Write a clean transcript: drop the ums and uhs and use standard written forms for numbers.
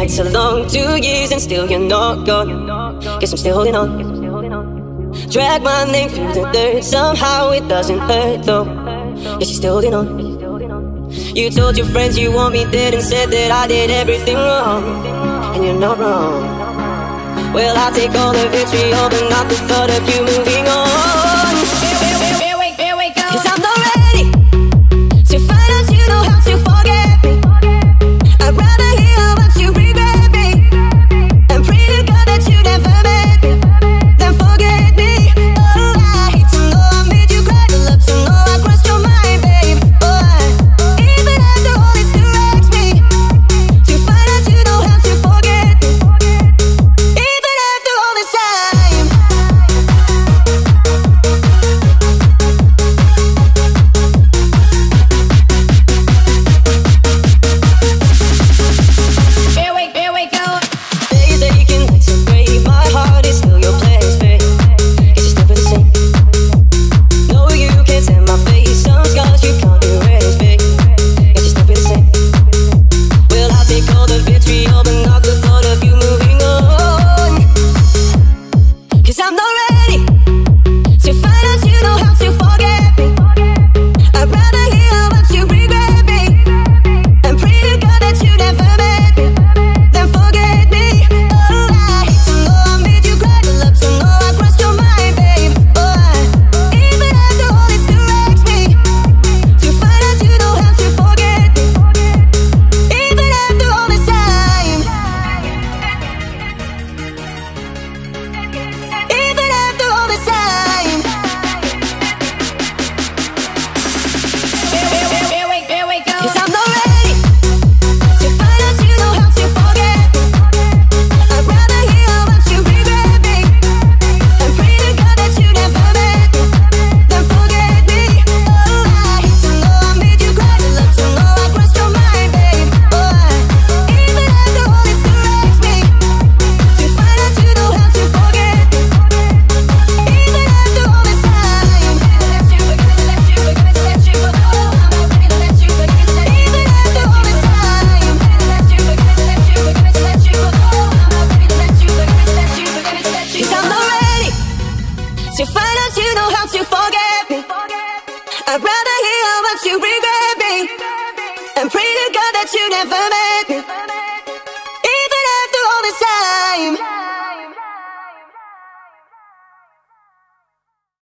nights are long, 2 years and still you're not gone. Guess I'm still holding on. Drag my name through the dirt, somehow it doesn't hurt though. Guess you're still holding on. You told your friends you want me dead and said that I did everything wrong. And you're not wrong. Well, I'll take all the vitriol, but not the thought of you moving on.